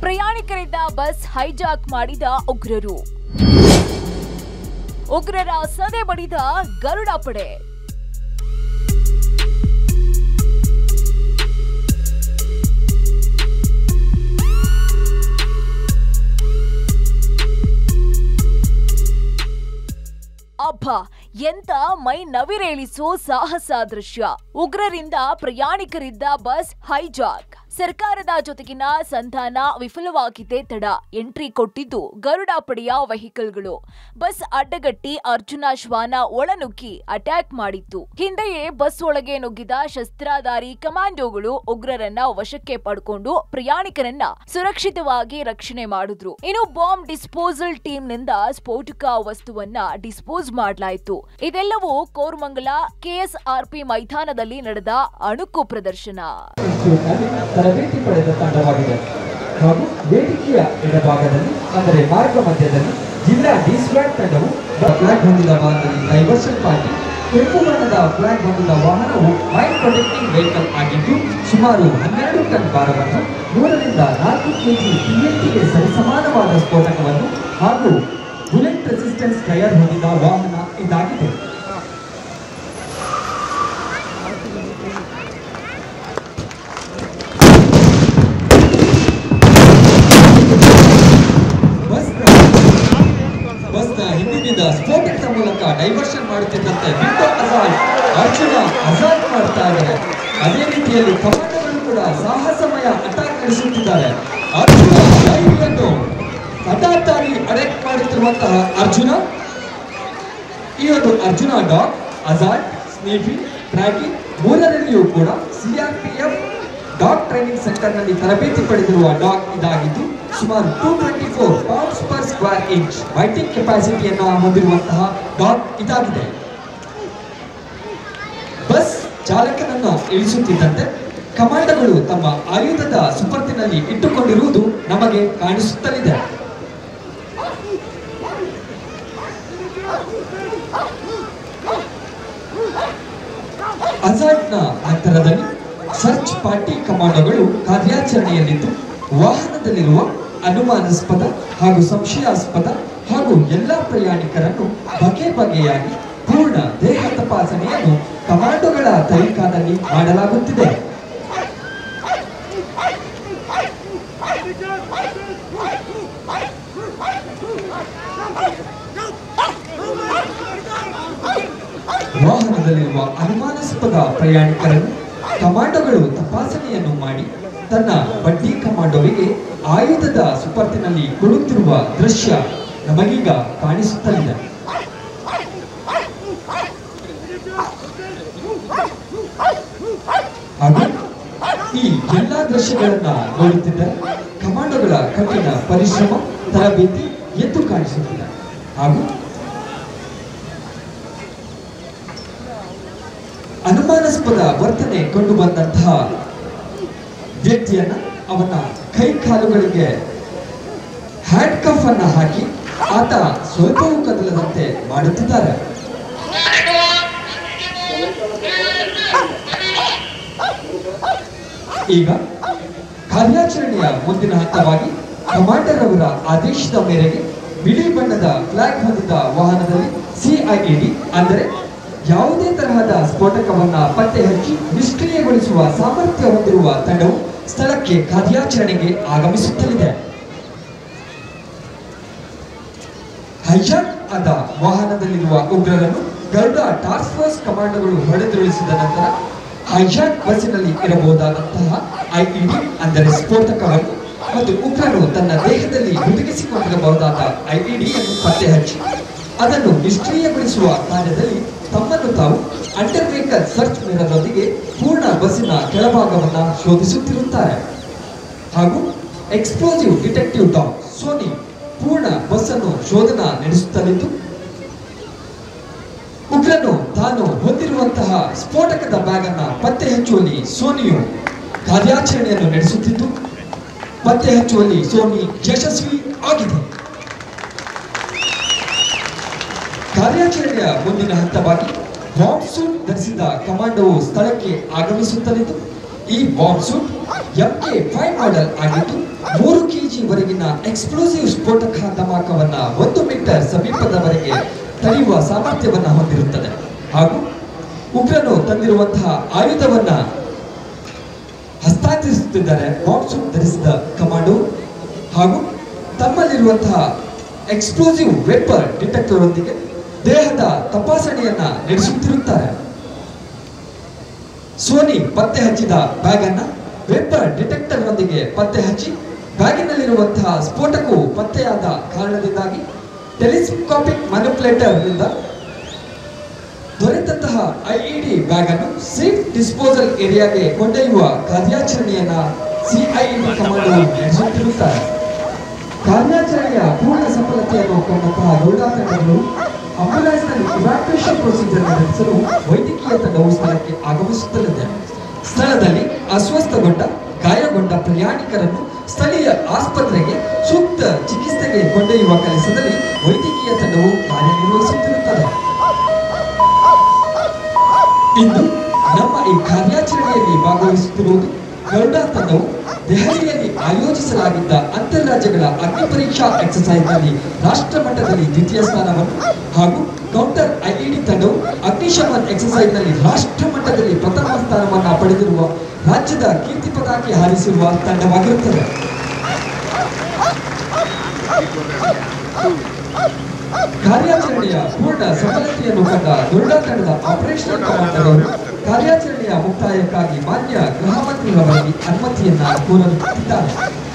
ಪ್ರಯಾಣಿಕರಿದ್ದ bus hijack ಮಾಡಿದ ಉಗ್ರರು. ಉಗ್ರರ ಸದೆ ಬಡಿದ ಗರುಡ ಪಡೆ. ಅಬ್ಬಾ, ಎಂತ ಮೈ ನವಿರೇಳಿಸೋ ಸಾಹಸ ದೃಶ್ಯ. ಉಗ್ರರಿಂದ ಪ್ರಯಾಣಿಕರಿದ್ದ ಬಸ್ ಹೈಜಾಕ್. ಸರ್ಕಾರದ ಜೊತೆಗಿನ ಸಂಧಾನ ವಿಫಲವಾಗಿದ್ದೇ ತಡ. ಎಂಟ್ರಿ ಕೊಟ್ಟಿದ್ದು ಗರುಡ ಪಡೆಯ ವೆಹಿಕಲ್ಗಳು. ಬಸ್ ಅಡ್ಡಗಟ್ಟಿ ಅರ್ಜುನ ಶ್ವಾನ ಒಳನುಗ್ಗಿ ಅಟ್ಯಾಕ್ ಮಾಡಿತ್ತು. ಹಿಂದೆಯೇ ಬಸ್ ಒಳಗೆ ನುಗ್ಗಿದ ಶಸ್ತ್ರಾಧಾರಿ ಕಮಾಂಡೋಗಳು ಉಗ್ರರನ್ನ ವಶಕ್ಕೆ ಪಡ್ಕೊಂಡು ಪ್ರಯಾಣಿಕರನ್ನ ಸುರಕ್ಷಿತವಾಗಿ ರಕ್ಷಣೆ ಮಾಡಿದ್ರು. ಇನ್ನು ಬಾಂಬ್ ಡಿಸ್ಪೋಸಲ್ ಟೀಮ್ನಿಂದ ಸ್ಫೋಟಕ ವಸ್ತುವನ್ನ ಡಿಸ್ಪೋಸ್ ಮಾಡಲಾಯಿತು. ಇದೆಲ್ಲವೂ ಕೋರಮಂಗಲ ಕೆಎಸ್ಆರ್ಪಿ ಮೈದಾನದಲ್ಲಿ ನಡೆದ ಅಣುಕು ಪ್ರದರ್ಶನ. ತರಬೇತಿ ಪಡೆದ ತಂಡವಾಗಿದೆ ಹಾಗೂ ವೇದಿಕೆಯ ಎಡಭಾಗದಲ್ಲಿ ಅಂದರೆ ಮಾರ್ಗ ಮಧ್ಯದಲ್ಲಿ ಜಿಲ್ಲಾ ಡಿಸ್ಕ್ವಾಡ್ ತಂಡವು ಫ್ಲಾಗ್ ಹೊಂದಿದ ವಾಹನದಲ್ಲಿ ಡೈವರ್ಷನ್ ಪಾರ್ಟಿ ಕೆಂಪು ಬಣ್ಣದ ಫ್ಲಾಗ್ ಹೊಂದಿದ ವಾಹನವು ಮೈನ್ ಪ್ರೊಟೆಕ್ಟಿಂಗ್ ವೆಹಿಕಲ್ ಆಗಿದ್ದು ಸುಮಾರು 12 ಟನ್ ಭಾರವನ್ನು 3 ರಿಂದ 4 ಕೆಜಿ TNTಗೆ ಸರಿಸಮಾನವಾದ ಸ್ಫೋಟಕವನ್ನು ಹಾಗೂ ಬುಲೆಟ್ ರೆಸಿಸ್ಟೆನ್ಸ್ ಟೈರ್ ಹೊಂದಿದ ವಾಹನ ಇದಾಗಿದೆ. ಹಿಂದಿನಿಂದ ಸ್ಫೋಟಕದ ಮೂಲಕ ಡೈವರ್ಷನ್ ಮಾಡುತ್ತಿದ್ದಂತೆ ವಿಂಡೋ ಅರ್ಜುನ ಅಸಾಲ್ಟ್ ಮಾಡ್ತಾ ಇದ್ದಾರೆ. ಅದೇ ರೀತಿಯಲ್ಲಿ ಕಮಾಂಡೋಗಳು ಕೂಡ ಸಾಹಸಮಯ ಅಟ್ಯಾಕ್ ನಡೆಸುತ್ತಿದ್ದಾರೆ. ಅರ್ಜುನ ಲೈವ್ಗಳನ್ನು ಹಠಾತ್ತಾಗಿ ಅಟ್ಯಾಕ್ ಮಾಡುತ್ತಿರುವಂತಹ ಅರ್ಜುನ, ಈ ಒಂದು ಅರ್ಜುನ ಡಾಗ್, ಅಸಾಲ್ಟ್, ಸ್ನೇಫಿ, ಟ್ರ್ಯಾಕಿಂಗ್ ಮೂರರಲ್ಲಿಯೂ ಕೂಡ CRPF ಡಾಗ್ ಟ್ರೈನಿಂಗ್ ಸೆಂಟರ್ ನಲ್ಲಿ ತರಬೇತಿ ಪಡೆದಿರುವ ಡಾಗ್ ಇದಾಗಿದ್ದು ಸುಮಾರು 224 pounds per square inch biting ಕೆಪಾಸಿಟಿಯನ್ನು ಹೊಂದಿರುವಂತಹ ಡಾಗ್ ಇದಾಗಿದೆ. ಬಸ್ ಚಾಲಕನನ್ನು ಇಳಿಸುತ್ತಿದ್ದಂತೆ ಕಮಾಂಡೋಗಳು ತಮ್ಮ ಆಯುಧದ ಸುಪರ್ದಿನಲ್ಲಿ ಇಟ್ಟುಕೊಂಡಿರುವುದು ನಮಗೆ ಕಾಣಿಸುತ್ತಲಿದೆ. ಅಸಾಲ್ಟ್ನ ಹತ್ತಿರದಲ್ಲಿ ಸರ್ಚ್ ಪಾರ್ಟಿ ಕಮಾಂಡೋಗಳು ಕಾರ್ಯಾಚರಣೆಯಲ್ಲಿದ್ದು ವಾಹನದಲ್ಲಿರುವ ಅನುಮಾನಾಸ್ಪದ ಹಾಗೂ ಸಂಶಯಾಸ್ಪದ ಹಾಗೂ ಎಲ್ಲಾ ಪ್ರಯಾಣಿಕರನ್ನು ಬಗೆ ಬಗೆಯಾಗಿ ಪೂರ್ಣ ದೇಹ ತಪಾಸಣೆಯನ್ನು ಕಮಾಂಡೋಗಳ ತನಿಖಾದಲ್ಲಿ ಮಾಡಲಾಗುತ್ತಿದೆ. ವಾಹನದಲ್ಲಿರುವ ಅನುಮಾನಾಸ್ಪದ ಪ್ರಯಾಣಿಕರನ್ನು ಕಮಾಂಡೋಗಳು ತಪಾಸಣೆಯನ್ನು ಮಾಡಿ ತನ್ನ ಬಡ್ಡಿ ಕಮಾಂಡೋವಿಗೆ ಆಯುಧದ ಸುಪರ್ದಿನಲ್ಲಿ ಕೊಡುತ್ತಿರುವ ದೃಶ್ಯ ನಮಗೀಗ ಕಾಣಿಸುತ್ತಲಿದೆ. ಹಾಗೂ ಈ ಎಲ್ಲಾ ದೃಶ್ಯಗಳನ್ನ ನೋಡುತ್ತಿದ್ದರೆ ಕಮಾಂಡೋಗಳ ಕಠಿಣ ಪರಿಶ್ರಮ, ತರಬೇತಿ ಎದ್ದು ಕಾಣಿಸುತ್ತಿದೆ. ಹಾಗೂ ಅನುಮಾನಾಸ್ಪದ ವರ್ತನೆ ಕಂಡು ಬಂದಂತಹ ವ್ಯಕ್ತಿಯನ್ನ ಅವನ ಕೈ ಕಾಲುಗಳಿಗೆ ಹ್ಯಾಂಡ್ ಕಫ್ ಅನ್ನ ಹಾಕಿ ಆತ ಸ್ವಲ್ಪವೂ ಕದಲದಂತೆ ಮಾಡುತ್ತಿದ್ದಾರೆ. ಈಗ ಕಾರ್ಯಾಚರಣೆಯ ಮುಂದಿನ ಹಂತವಾಗಿ ಕಮಾಂಡರ್ ಅವರ ಆದೇಶದ ಮೇರೆಗೆ ಬಿಳಿ ಬಣ್ಣದ ಫ್ಲಾಗ್ ಹೊಂದಿದ ವಾಹನದಲ್ಲಿ CIED ಅಂದರೆ ಯಾವುದೇ ತರಹದ ಸ್ಫೋಟಕವನ್ನ ಪತ್ತೆ ಹಚ್ಚಿ ನಿಷ್ಕ್ರಿಯಗೊಳಿಸುವ ಸಾಮರ್ಥ್ಯ ಹೊಂದಿರುವ ತಂಡವು ಸ್ಥಳಕ್ಕೆ ಕಾರ್ಯಾಚರಣೆಗೆ ಆಗಮಿಸುತ್ತಲಿದೆ. ಹೈಜಾಕ್ ಆದ ವಾಹನದಲ್ಲಿರುವ ಉಗ್ರರನ್ನು ಗರುಡ ಟಾಸ್ಕ್ ಫೋರ್ಸ್ ಕಮಾಂಡೋಗಳು ಹೊಡೆದುರುಳಿಸಿದ ನಂತರ ಹೈಜಾಕ್ ಬಸ್ಸಿನಲ್ಲಿ ಇರಬಹುದಾದಂತಹ IED ಅಂದರೆ ಸ್ಫೋಟಕವನ್ನು ಮತ್ತು ಉಗ್ರರು ತನ್ನ ದೇಹದಲ್ಲಿ ಹುದುಗಿಸಿಕೊಂಡಿರಬಹುದಾದ IED ಅನ್ನು ಪತ್ತೆ ಹಚ್ಚಿ ಅದನ್ನು ನಿಷ್ಕ್ರಿಯಗೊಳಿಸುವ ಕಾರ್ಯದಲ್ಲಿ ತಮ್ಮನ್ನು ತಾವು ಅಂಡರ್ ವೆಹಿಕಲ್ ಸರ್ಚ್ ಮಿರರ್ನೊಂದಿಗೆ ಪೂರ್ಣ ಬಸ್ಸಿನ ಕೆಳಭಾಗವನ್ನು ಶೋಧಿಸುತ್ತಿರುತ್ತಾರೆ. ಹಾಗೂ ಎಕ್ಸ್ಪ್ಲೋಸಿವ್ ಡಿಟೆಕ್ಟಿವ್ ಡಾಗ್ ಸೋನಿ ಪೂರ್ಣ ಬಸ್ ಅನ್ನು ಶೋಧನಾ ನಡೆಸುತ್ತಲಿದ್ದು ಉಗ್ರನು ತಾನು ಹೊಂದಿರುವಂತಹ ಸ್ಫೋಟಕದ ಬ್ಯಾಗ್ ಅನ್ನ ಪತ್ತೆ ಹಚ್ಚುವಲ್ಲಿ ಸೋನಿಯು ಕಾರ್ಯಾಚರಣೆಯನ್ನು ನಡೆಸುತ್ತಿದ್ದು ಪತ್ತೆ ಹಚ್ಚುವಲ್ಲಿ ಸೋನಿ ಯಶಸ್ವಿ ಆಗಿದೆ. ಕಾರ್ಯಾಚರಣೆಯ ಮುಂದಿನ ಹಂತವಾಗಿ ಬಾಂಬ್ ಸೂಟ್ ಧರಿಸಿದ ಕಮಾಂಡೋವು ಸ್ಥಳಕ್ಕೆ ಆಗಮಿಸುತ್ತಲಿದ್ದು ಈ ಬಾಂಬ್ ಸೂಟ್ MK5 ಮಾಡೆಲ್ ಆಗಿದ್ದು 3 kg ವರೆಗಿನ ಎಕ್ಸ್ಪ್ಲೋಸಿವ್ ಸ್ಫೋಟಕ ಧಮಾಕವನ್ನ 1 ಮೀಟರ್ ಸಮೀಪದವರೆಗೆ ತಡೆಯುವ ಸಾಮರ್ಥ್ಯವನ್ನ ಹೊಂದಿರುತ್ತದೆ. ಹಾಗೂ ಉಗ್ರನು ತಂದಿರುವಂತಹ ಆಯುಧವನ್ನ ಹಸ್ತಾಂತರಿಸುತ್ತಿದ್ದಾರೆ ಬಾಂಬ್ ಸೂಟ್ ಧರಿಸಿದ ಕಮಾಂಡೋ ಹಾಗೂ ತಮ್ಮಲ್ಲಿರುವಂತಹ ಎಕ್ಸ್ಪ್ಲೋಸಿವ್ ವೆಪನ್ ಡಿಟೆಕ್ಟರ್ ಒಂದಿಗೆ ದೇಹದ ತಪಾಸಣೆಯನ್ನ ನಡೆಸುತ್ತಿರುತ್ತಾರೆ. ಸೋನಿ ಪತ್ತೆ ಹಚ್ಚಿದ ಬ್ಯಾಗ್ ಅನ್ನ ವೆಪನ್ ಡಿಟೆಕ್ಟರ್ ನೊಂದಿಗೆ ಪತ್ತೆ ಹಚ್ಚಿ ಬ್ಯಾಗಿನಲ್ಲಿರುವಂತಹ ಸ್ಫೋಟಕವು ಪತ್ತೆಯಾದ ಕಾರಣದಿಂದಾಗಿ ಟೆಲಿಸ್ಕೋಪಿಕ್ ಮ್ಯಾನಿಪ್ಯುಲೇಟರ್ ನಿಂದ ದೊರೆತಂತಹ IED ಬ್ಯಾಗ್ ಅನ್ನು ಸೇಫ್ ಡಿಸ್ಪೋಸಲ್ ಏರಿಯಾಗೆ ಕೊಂಡೊಯ್ಯುವ ಕಾರ್ಯಾಚರಣೆಯನ್ನ CID ಕಮಾಂಡೋ ನಡೆಸುತ್ತಿರುತ್ತಾರೆ. ಕಾರ್ಯಾಚರಣೆಯ ಪೂರ್ಣ ಸಫಲತೆಯನ್ನು ಕಂಡಂತಹ ಗರುಡಾ ತಂಡಗಳು ಆಂಬ್ಯುಲೆನ್ಸ್ನಲ್ಲಿ ಇವ್ಯಾಕ್ಯುಯೇಷನ್ ಪ್ರೊಸೀಜರ್ ನಡೆಸಲು ವೈದ್ಯಕೀಯ ತಂಡವು ಸ್ಥಳಕ್ಕೆ ಆಗಮಿಸುತ್ತಲಿದೆ. ಸ್ಥಳದಲ್ಲಿ ಅಸ್ವಸ್ಥಗೊಂಡ ಗಾಯಗೊಂಡ ಪ್ರಯಾಣಿಕರನ್ನು ಸ್ಥಳೀಯ ಆಸ್ಪತ್ರೆಗೆ ಸೂಕ್ತ ಚಿಕಿತ್ಸೆಗೆ ಕೊಂಡೊಯ್ಯುವ ಕೆಲಸದಲ್ಲಿ ವೈದ್ಯಕೀಯ ತಂಡವು ಕಾರ್ಯನಿರ್ವಹಿಸುತ್ತಿರುತ್ತದೆ. ಇಂದು ನಮ್ಮ ಈ ಕಾರ್ಯಾಚರಣೆಯಲ್ಲಿ ಭಾಗವಹಿಸುತ್ತಿರುವುದು ಗರುಡಾ ತಂಡವು ದೆಹಲಿಯಲ್ಲಿ ಆಯೋಜಿಸಲಾಗಿದ್ದ ಅಂತಾರಾಜ್ಯಗಳ ಅಗ್ನಿ ಪರೀಕ್ಷಾ ಎಕ್ಸರ್ಸೈಸ್ನಲ್ಲಿ ರಾಷ್ಟ್ರ ಮಟ್ಟದಲ್ಲಿ ದ್ವಿತೀಯ ಸ್ಥಾನವನ್ನು ಹಾಗೂ ಕೌಂಟರ್ IED ತಂಡವು ಅಗ್ನಿಶಮನ್ ಎಕ್ಸರ್ಸೈಸ್ನಲ್ಲಿ ರಾಷ್ಟ್ರ ಮಟ್ಟದಲ್ಲಿ ಪ್ರಥಮ ಸ್ಥಾನವನ್ನು ಪಡೆದಿರುವ ರಾಜ್ಯದ ಕೀರ್ತಿ ಪತಾಕೆ ಹಾರಿಸಿರುವ ತಂಡವಾಗಿರುತ್ತದೆ. ಕಾರ್ಯಾಚರಣೆಯ ಪೂರ್ಣ ಸಫಲತೆಯನ್ನು ಕಂಡ ಗರುಡಾ ತಂಡದ ಆಪರೇಷನಲ್ ಕಮಾಂಡರ್ ಅವರು ಕಾರ್ಯಾಚರಣೆಯ ಮುಕ್ತಾಯಕ್ಕಾಗಿ ಮಾನ್ಯ ಗೃಹ ಮಂತ್ರಿಯವರಿಗೆ ಅನುಮತಿಯನ್ನ ಕೋರಲಿದ್ದಾರೆ.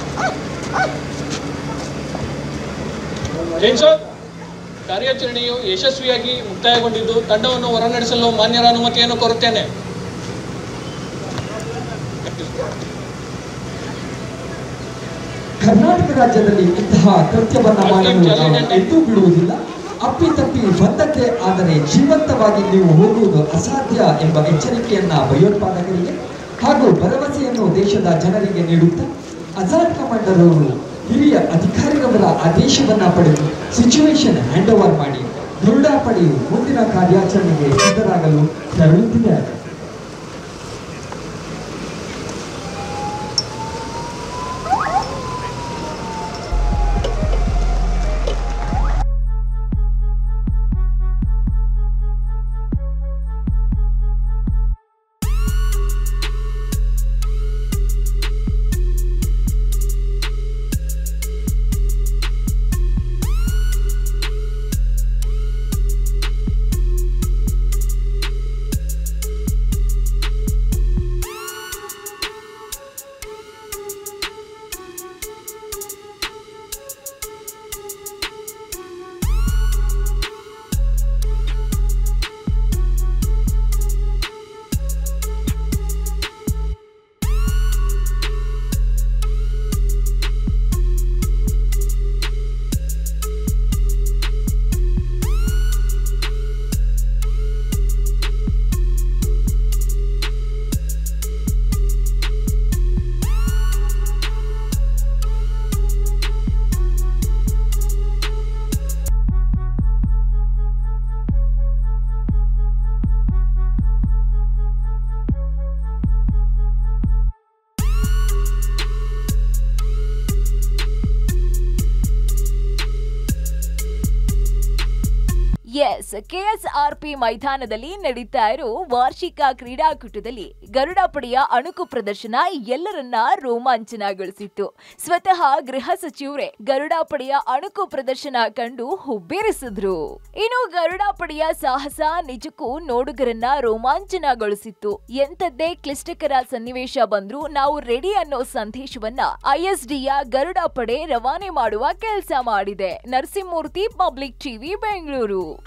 ಕಾರ್ಯಾಚರಣೆಯು ಯಶಸ್ವಿಯಾಗಿ ಮುಕ್ತಾಯಗೊಂಡಿದ್ದು ತಂಡವನ್ನು ಹೊರನಡೆಸಲು ಮಾನ್ಯರ ಅನುಮತಿಯನ್ನು ಕೋರುತ್ತೇನೆ. ಕರ್ನಾಟಕ ರಾಜ್ಯದಲ್ಲಿ ಇಂತಹ ಕೃತ್ಯವನ್ನ ಮಾಡಲು ಎಂದೂ ಬಿಡುವುದಿಲ್ಲ. ಅಪ್ಪಿತಪ್ಪಿ ಬಂದಕ್ಕೆ ಆದರೆ ಜೀವಂತವಾಗಿ ನೀವು ಹೋಗುವುದು ಅಸಾಧ್ಯ ಎಂಬ ಎಚ್ಚರಿಕೆಯನ್ನ ಭಯೋತ್ಪಾದಕರಿಗೆ ಹಾಗೂ ಭರವಸೆಯನ್ನು ದೇಶದ ಜನರಿಗೆ ನೀಡುತ್ತಾ ಅಜಾದ್ ಕಮಾಂಡರ್ ಅವರು ಹಿರಿಯ ಅಧಿಕಾರಿಯವರ ಆದೇಶವನ್ನ ಪಡೆದು ಸಿಚುವೇಶನ್ ಹ್ಯಾಂಡ್ ಓವರ್ ಮಾಡಿ ಗರುಡಾ ಪಡೆಯು ಮುಂದಿನ ಕಾರ್ಯಾಚರಣೆಗೆ ಸಿದ್ಧರಾಗಲು ತೆರಳುತ್ತಿದ್ದಾರೆ. KSRP ಮೈದಾನದಲ್ಲಿ ನಡೀತಾ ಇರೋ ವಾರ್ಷಿಕ ಕ್ರೀಡಾಕೂಟದಲ್ಲಿ ಗರುಡಾ ಪಡೆಯ ಅಣುಕು ಪ್ರದರ್ಶನ ಎಲ್ಲರನ್ನ ರೋಮಾಂಚನಗೊಳಿಸಿತ್ತು. ಸ್ವತಃ ಗೃಹ ಸಚಿವರೇ ಗರುಡಾ ಪಡೆಯ ಅಣುಕು ಪ್ರದರ್ಶನ ಕಂಡು ಹುಬ್ಬೇರಿಸಿದ್ರು. ಇನ್ನು ಗರುಡಾ ಪಡೆಯ ಸಾಹಸ ನಿಜಕ್ಕೂ ನೋಡುಗರನ್ನ ರೋಮಾಂಚನಗೊಳಿಸಿತ್ತು. ಎಂತದ್ದೇ ಕ್ಲಿಷ್ಟಕರ ಸನ್ನಿವೇಶ ಬಂದ್ರೂ ನಾವು ರೆಡಿ ಅನ್ನೋ ಸಂದೇಶವನ್ನ ISDಯ ಗರುಡಾ ಪಡೆ ರವಾನೆ ಮಾಡುವ ಕೆಲಸ ಮಾಡಿದೆ. Narasimhamurthy, public TV, Bengaluru.